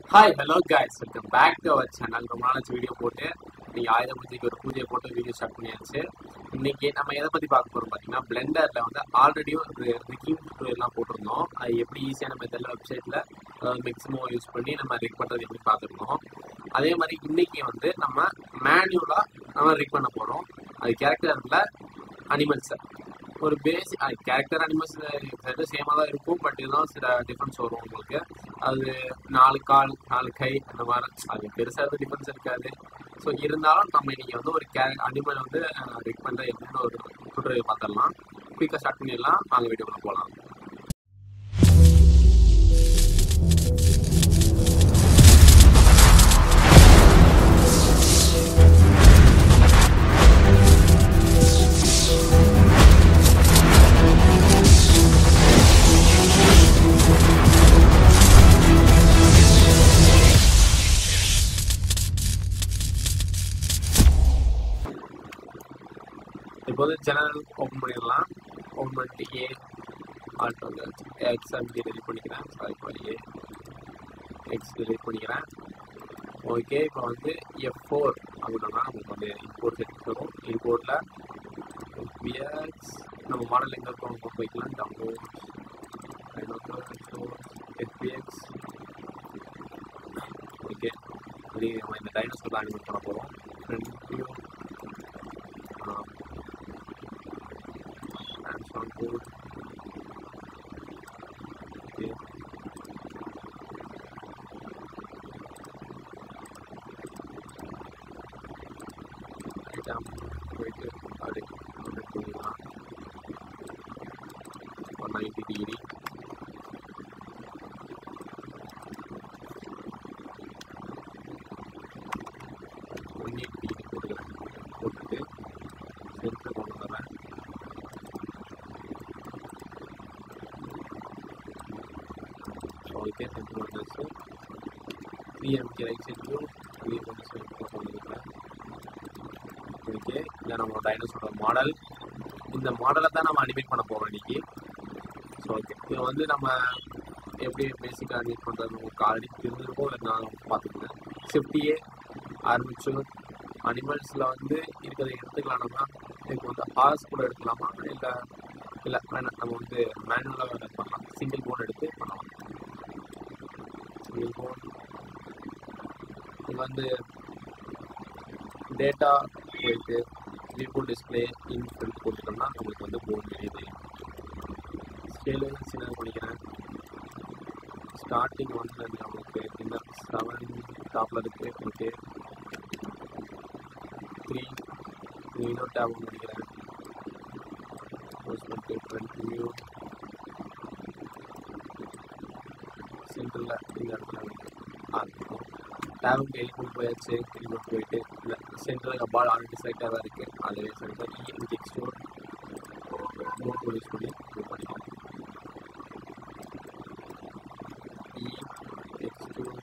Hi hello guys, welcome back to our channel. ரொம்ப நாளாச்சு video போட்டு. நீங்கள் ஆயுத பூஜைக்கு ஒரு பூஜையை போட்டு வீடியோ ஸ்டார்ட் பண்ணியாச்சு. இன்னைக்கு நம்ம எதை பற்றி பார்க்க போகிறோம் பார்த்தீங்கன்னா, பிளெண்டரில் வந்து ஆல்ரெடி ஒரு ரிக்கிங் டுட்டோரியல்லாம் போட்டிருந்தோம். அது எப்படி ஈஸியான மெத்தடில் வெப்சைட்டில் மேக்ஸிமம் யூஸ் பண்ணி நம்ம ரிக் பண்ணுறது எப்படி பார்த்துருந்தோம். அதே மாதிரி இன்னைக்கு வந்து நம்ம மேனுவலாக நம்ம ரிக் பண்ண போகிறோம். அது கேரக்டரில் அனிமல்ஸை ஒரு பேசிக் கேரக்டர் அனிமல்ஸ் சேமாக தான் இருக்கும். பட் இதெல்லாம் சில டிஃப்ரென்ஸ் வரும் உங்களுக்கு. அது 4 கால் 4 கை அந்த மாதிரி அது பெருசாக எதுவும் டிஃப்ரென்ஸ் இருக்காது. ஸோ இருந்தாலும் நம்ம இன்னைக்கு வந்து ஒரு அனிமல் வந்து ரிக் பண்ணுற எப்படின்னு ஒரு டுட்டோரியல் பார்த்துடலாம். குயிக்காக ஸ்டார்ட் பண்ணிடலாம். வாங்க வீடியோக்குள்ள போகலாம். இப்போ வந்து சேனல் ஓப்பன் பண்ணிடலாம். ஓப்பன் பண்ணிட்டு ஆல்ட் வந்து எக்ஸ் அப்படி டெலிட் பண்ணிக்கிறேன். சாரி இப்போ எக்ஸ் டெலிட் பண்ணிக்கிறேன். ஓகே, இப்போ வந்து F4 அப்படின்னா நமக்கு வந்து இம்போர்ட் செட் வரும். இம்போர்ட்டில் FBX நம்ம மாடல் எங்கே இருக்கோம் அங்கே போய்க்கலாம். Download FBX. ஓகே, அப்படி நம்ம இந்த டைனோசர் அனிமேட் பண்ண போகிறோம். Front view on board. Okay. Item போயிட்டு அப்படி பண்ணிடலாம். 190 டிகிரி. போட்டுட்டு சென்டர் கொண்டு வரேன். ஓகே, சென்டர் வந்துச்சு. 3MK ரைட் சைட் வியூ 3 போட்டு வந்துருக்கேன். ஓகே, இதை நம்மளோட டைனோசரோட மாடல். இந்த மாடலை தான் நம்ம அனிமேட் பண்ண போகிறோம் இன்னைக்கு. ஸோ ஓகே, இதை வந்து நம்ம எப்படி பேசிக்காக அனிமேட் பண்ணுறது உங்களுக்கு ஆல்ரெடி தெரிஞ்சிருக்கோம். இல்லை நான் பார்த்துக்கிறேன். ஷிஃப்டியே ஆரம்பிச்சோம். அனிமல்ஸில் வந்து இருக்கிறத எடுத்துக்கலாம். நம்ம இதுக்கு வந்து ஹார்ஸ் கூட எடுக்கலாமா இல்லை வேணாம், நம்ம வந்து மேனுவலாக பண்ணலாம். சிங்கிள் போன் எடுத்து பண்ணலாம். சிங்கிள் போன் இது வந்து டேட்டா போயிட்டு வியூ டிஸ்பிளே இன்ஃபில் போட்டுட்டோம்னா உங்களுக்கு வந்து போன் வெளியே ஸ்கேலு சின்னது பண்ணிக்கிறேன். ஸ்டார்டிங் வந்து நம்மளுக்கு இந்த 7 டாப்பில் இருக்குது. ஓகே, 3 இன்னொரு டேப் பண்ணிக்கிறேன். ஃப்ரண்ட் வியூ சென்டரில் இந்த இடத்துல ஆரம்பிக்கும். டேபுக்கு எலிமெண்ட் போயாச்சு. எலிமெண்ட் போயிட்டு இல்லை சென்டரில் பால் ஆல்ரெடி செலக்டாக தான் இருக்குது. அதுவே சென்டர் எக்ஸ்டோர் மோட் யூஸ் பண்ணி மூவ் பண்ணிக்கலாம். எக்ஸ்டோர்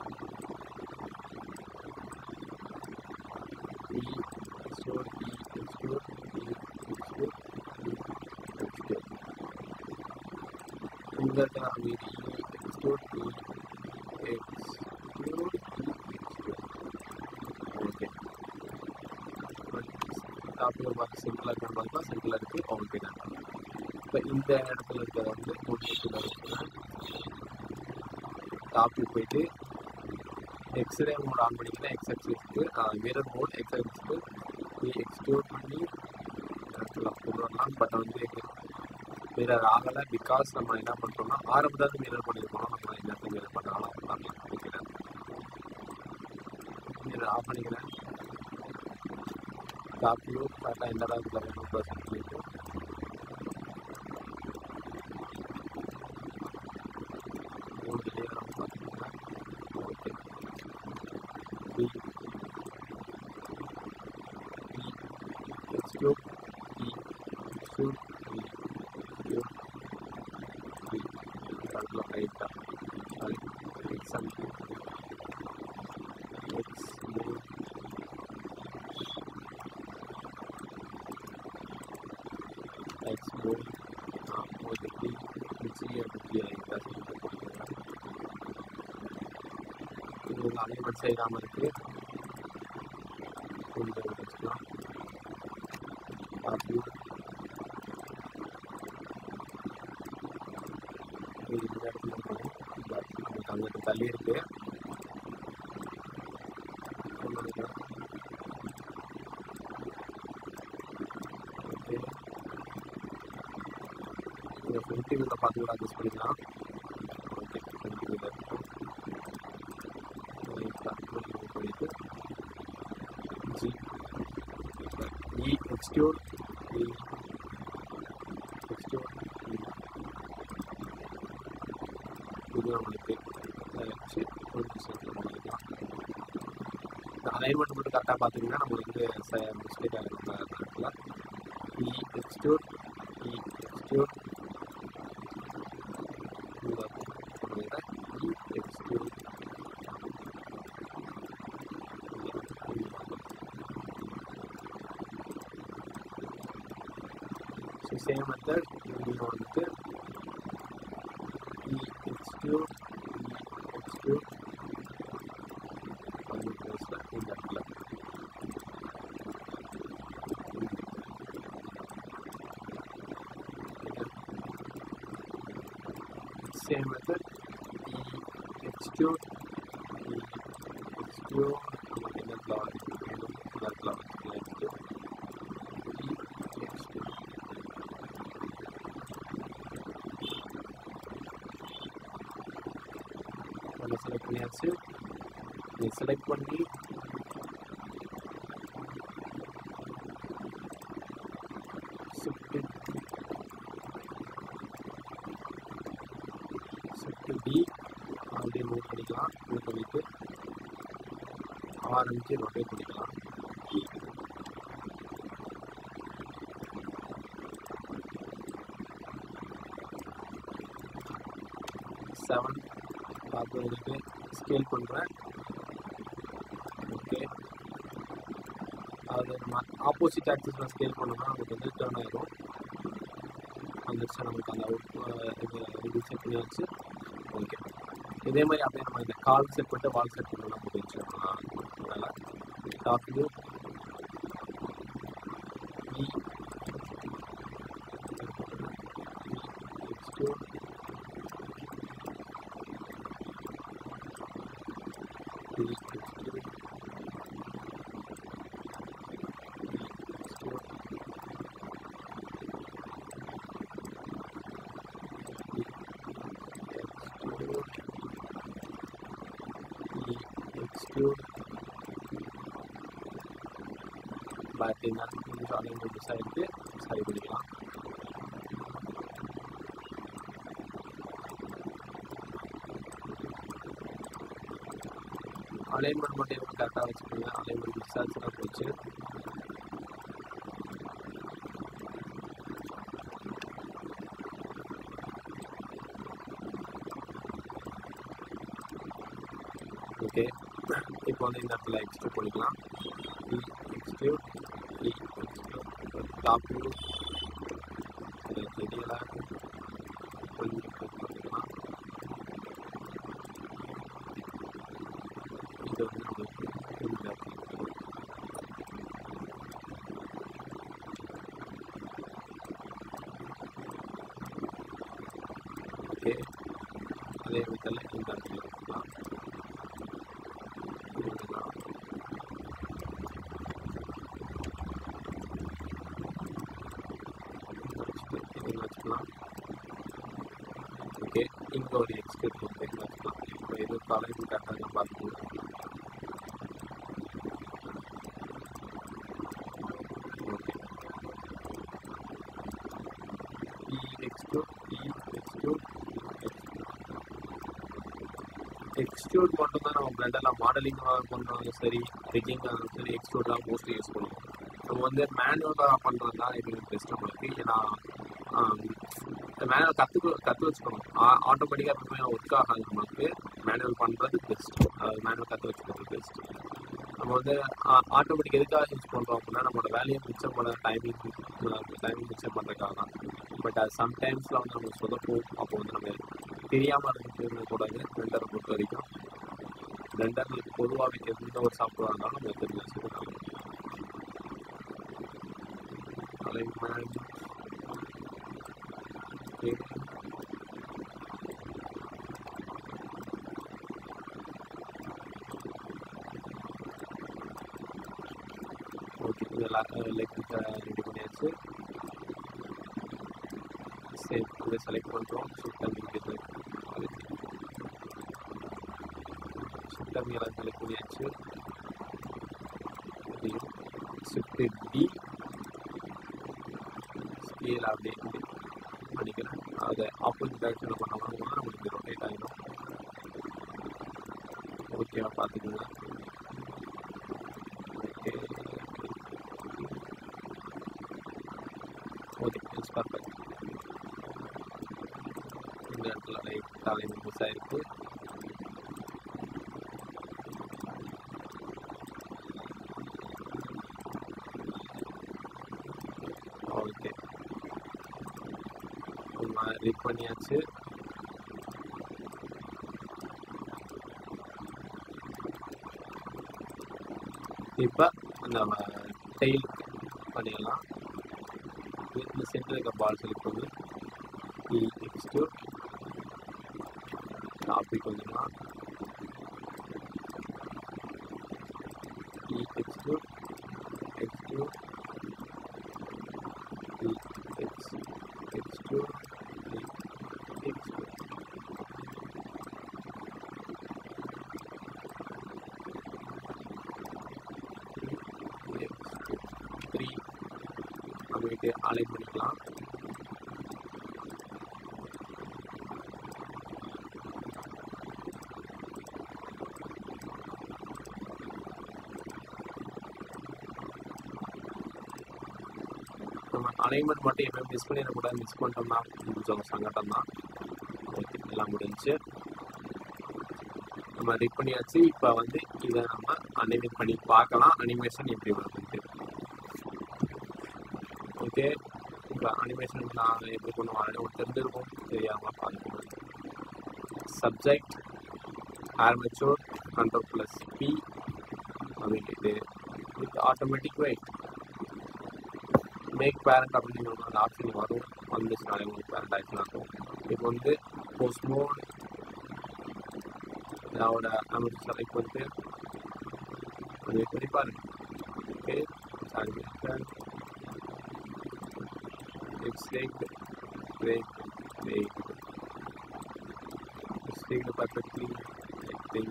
இந்த இடத்துல எக்ஸ்டோர் ஓகே, டாப்பில் பார்த்து சிம்பிளாக இருக்கான்னு பார்த்தா சிம்பிளாக இருக்குது. ஓகே தான். இப்போ இந்த இடத்துல இருக்கிறத வந்து வச்சுக்கிறேன். டாப்பில் போயிட்டு எக்ஸ்ரே மோட் ஆன் பண்ணிக்கிறேன். எக்ஸ்எக்ஸுக்கு மிரர் மோட் எக்ஸ்எக்ஸுக்கு எக்ஸ்டோர் பண்ணி இடத்துல கொண்டு வரலாம். பட் வந்து மிரர் ஆகலை. பிகாஸ் நம்ம என்ன பண்ணுறோம்னா ஆரம்பத்தாவது மிரர் பண்ணியிருக்கோம். நம்ம இந்த இடத்துல மிரர் பண்ணாலும் பண்ணிக்கிறேன். மிரர் ஆஃப் பண்ணிக்கிறேன். டாப் வியூ கரெக்டாக இந்த அளவுக்கு 100% பண்ணியிருக்கோம். பார்த்தீங்கன்னா ஓகே, எக்ஸ்க்ளூட் ரைட்டா explore positively which you have to clear in the கொஞ்சம் அலைன்மெண்ட் செய்யாமல் இருக்குது. கொஞ்சம் வச்சுக்கலாம். அப்படி இந்த இடத்துல இருக்கணும். நமக்கு அங்கிட்டு தள்ளி இருக்கு. இதை ஃப்ரண்ட் வியூவில் பார்த்து கூட அட்ஜஸ்ட் பண்ணிக்கலாம். ஓகே, ஃப்ரண்ட் வியூவில் இருக்கும். பண்ணிட்டு ஜி எக்ஸ்ட்ரூட் இது நம்மளுக்கு வச்சு பண்ணிக்கலாம். இந்த அலைன்மெண்ட் மட்டும் கரெக்டாக பார்த்தீங்கன்னா நம்ம வந்து மிஸ்டேக் ஆகிருக்கில் extrude extrude extrude same method இங்கே வந்துட்டு எக்ஸ்ட்ரூட் அந்த ப்ளேஸில் இந்த இடத்துல சேம் மெத்தட் எக்ஸ்ட்ரூட் நமக்கு என்ன ஃப்ளவர் வேணும் இந்த ஃப்ளவர் செலக்ட் பண்ணியாச்சு. இதை செலக்ட் பண்ணி ஷிஃப்ட் டி அப்படியே மூவ் பண்ணிக்கலாம். மூவ் பண்ணிட்டு ஆரம்பிச்சு ரொட்டேட் பண்ணிக்கலாம். 7 பார்த்து உங்களுக்கு ஸ்கேல் பண்ணுறேன். ஓகே, அது நம்ம ஆப்போசிட் ஆக்சிஸில் ஸ்கேல் பண்ணோம்னா நமக்கு வந்து டர்ன் ஆகிடும். வந்துருச்சு நமக்கு அந்த இது செட் பண்ணியாச்சு. ஓகே, இதே மாதிரி அப்படியே நம்ம இந்த கால் செட் பண்ணிட்டு வால் செட் பண்ணலாம் முடிஞ்சு. அதனால் டாப் வியூ பார்த்தீங்கன்னா கொஞ்சம் அலைன்மெண்ட் சைடு சரி பண்ணிக்கலாம். அலைன்மெண்ட் மட்டும் எப்படி கரெக்டாக வச்சுக்கோங்க. அலைன்மெண்ட் விசாரிச்சுனா போச்சு. ஓகே, இப்போ வந்து இந்த இடத்துல எக்ஸ்ட்ரூட் பண்ணிக்கலாம். எக்ஸ்ட்ரூட் டாப் வியூ தெரியலை கொஞ்சம் பண்ணிக்கலாம். இது வந்து நமக்கு இந்த ஓகே, அதே விதத்தில் இந்த இடத்துல இருக்கலாம். ஓகே, இங்கே ஒரு எக்ஸ்ட்ரூட் வந்து வச்சுக்கலாம். இப்போ இது காலேஜ் கரெக்டாக பார்த்துக்கணும். ஓகே, எக்ஸ்ட்ரூட் மட்டும் தான் நம்ம பிளண்டெல்லாம் மாடலிங்காக பண்ணாலும் சரி, ரிக்கிங்காக சரி, எக்ஸ்ட்ரூட் தான் மோஸ்ட்லி யூஸ் பண்ணுவோம். நம்ம வந்து மேனுவலாக பண்ணுறது தான் இது பெஸ்ட் நம்மளுக்கு. ஏன்னா மேனுவல் கற்று வச்சுக்கணும். ஆட்டோமேட்டிக்காக எப்பவுமே ஒர்க் ஆகாது. நம்மளுக்கு மேனுவல் பண்ணுறது பெஸ்ட். மேனுவல் கற்று வச்சுக்கிறது பெஸ்ட். நம்ம வந்து ஆட்டோமேட்டிக் எதுக்காக யூஸ் பண்ணுறோம் அப்படின்னா நம்மளோட வேலையை மிச்சம் பண்ண டைமிங் மிச்சம் பண்ணுறதுக்காக தான். பட் அது சம்டைம்ஸில் வந்து நம்ம சொதப்போம். அப்போ வந்து நம்ம தெரியாமல் இருக்கக்கூடாது. பிரிண்டரை பொறுத்த வரைக்கும் பிளெண்டர் பொதுவாக எந்த ஒரு சாஃப்ட்வேர் இருந்தாலும் நம்ம தெரிஞ்சு வச்சுக்கலாம். அலைன்மெண்ட் ஓகே, இதெல்லாம் ரெடி பண்ணியாச்சு. சரி, இதை செலக்ட் பண்ணுறோம். ஷிஃப்ட் எல்லாம் செலக்ட் பண்ணியாச்சு. ஷிஃப்ட் டி ஸ்கேல் அப்படியே பண்ணிக்கிறேன். அதை ஆப்போசிட் டைரக்ஷனில் பண்ணோம்னா நம்மளுக்கு ரொட்டேட் ஆகிடும். ஓகேவா பார்த்துக்கோங்க. Okay okay, it's perfect. இந்த இடத்துல லைட்டாக மிஸ் ஆகிருக்கு. ஓகே, ரீட் பண்ணியாச்சு. இப்போ அந்த டெயில் பண்ணிடலாம். இந்த சென்டர் இருக்க பால் செலக்ட் பண்ணி எக்ஸ்ட்ரூட் காப்பி கொஞ்சமா எக்ஸ்ட்ரூட் எக்ஸ்ட்ரூட் எக்ஸ்ட்ரூட் எக்ஸ்ட்ரூட் நம்மளுக்கு அலைன் பண்ணிக்கலாம். நம்ம அலைன்மெண்ட் மட்டும் எப்பயும் மிஸ் பண்ணிடக்கூடாது. மிஸ் பண்ணிட்டோம்னா கொஞ்சம் சங்கடம் தான். ஓகே, எல்லாம் முடிஞ்சு நம்ம ரெடி பண்ணியாச்சு. இப்போ வந்து இதை நம்ம அனிமேட் பண்ணி பார்க்கலாம், அனிமேஷன் எப்படி வருதுன்ட்டு. ஓகே, இப்போ அனிமேஷன் நான் எப்படி பண்ணுவோம் ஆல்ரெடி தெரிஞ்சிருக்கும், தெரியாமல் பார்க்கணும். சப்ஜெக்ட் ஆர்மேச்சர் Ctrl+P அப்படின்ட்டு with automatic weight make parent அப்படின்னு அந்த ஆப்ஷன் வரும். வந்துச்சுனாலே உங்களுக்கு பேரண்ட் ஆக்ஷன் ஆகும். இப்போ வந்து போஸ்ட் மோட் இதோட நம்ம செலக்ட் பண்ணிட்டு அது எப்படி பாருங்க. Okay, it's rigged it's rigged perfectly, I think.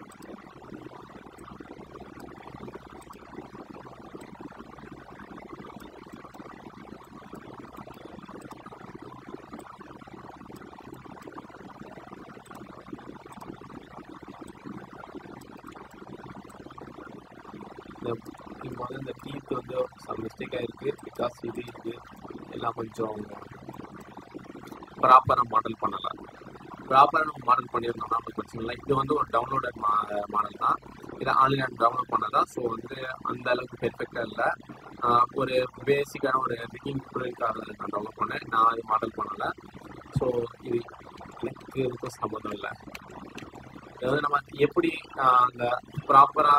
இப்போ வந்து இந்த டீத் வந்து சம் மிஸ்டேக் ஆகிருக்கு. பிகாஸ் இது எல்லாம் கொஞ்சம் ப்ராப்பராக மாடல் பண்ணலை. ப்ராப்பராக நம்ம மாடல் பண்ணியிருந்தோம்னா நமக்கு பிரச்சனை இல்லை. இது வந்து ஒரு டவுன்லோடட் மாடல் தான். இதை ஆன்லைன் டவுன்லோட் பண்ணதான். ஸோ வந்து அந்த அளவுக்கு பெர்ஃபெக்டாக இல்லை. ஒரு பேசிக்கான ஒரு ரிக்கிங் டுட்டோரியலுக்காக நான் டவுன்லோட் பண்ணேன். நான் அது மாடல் பண்ணலை. ஸோ இது எனக்கு இதுக்கும் சம்மந்தம் இல்லை. அதாவது நம்ம எப்படி அந்த ப்ராப்பராக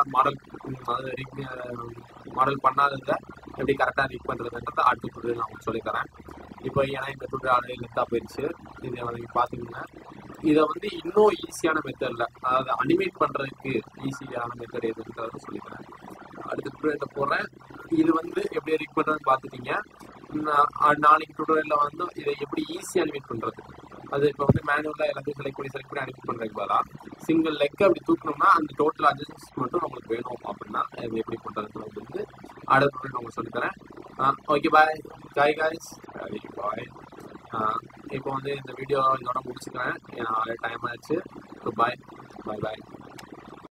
மாடல் பண்ணாததை எப்படி கரெக்டாக ரீட் பண்ணுறதுன்றத அடுத்த டுட்டோரியல் நான் உங்களுக்கு சொல்லித்தரேன். இப்போ ஏன்னா இந்த டுட்டோரியல் ஆல்ரெடி லென்த்தாக போயிடுச்சு. இதை வந்து பார்த்தீங்கன்னா இதை வந்து இன்னும் ஈஸியான மெத்தடில், அதாவது அனிமேட் பண்ணுறதுக்கு ஈஸியான மெத்தட் எதுன்றதை சொல்லித்தரேன். அடுத்த டுட்டோரியலை போடுறேன். இது வந்து எப்படி ரீட் பண்ணுறதுன்னு பார்த்துட்டீங்க. நாளைக்கு டுட்டோரியலில் வந்து இதை எப்படி ஈஸியாக அனிமேட் பண்ணுறது, அது இப்போ வந்து மேனுவலாக எல்லாத்தையும் செலக்ட் பண்ணி அனிமேட் பண்ணுறதுக்கு பதிலாக சிங்கிள் லெக் அப்படி தூக்கணும்னா அந்த டோட்டல் அட்ஜஸ்ட்மெண்ட் மட்டும் நம்மளுக்கு வேணும் அப்படின்னா அது எப்படி பண்ணுறதுன்னு வந்து அடுத்த டுட்டோரியல் உங்களுக்கு சொல்லித்தரேன். Okay, bye guys, bye. இப்போ வந்து இந்த வீடியோ இதோட முடிச்சுக்கிறேன். ஏன்னா டைம் ஆயிடுச்சு. பாய் பாய் பாய்.